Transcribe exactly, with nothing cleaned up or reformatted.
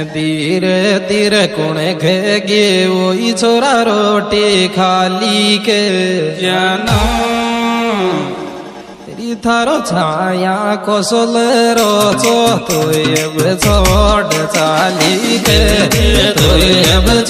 धीरे धीरे कुणे खे गे वही छोरा रोटी खाली के जानो तेरी थारो छाया कोसल रो छो तो अब छोड़ चाली के तो अब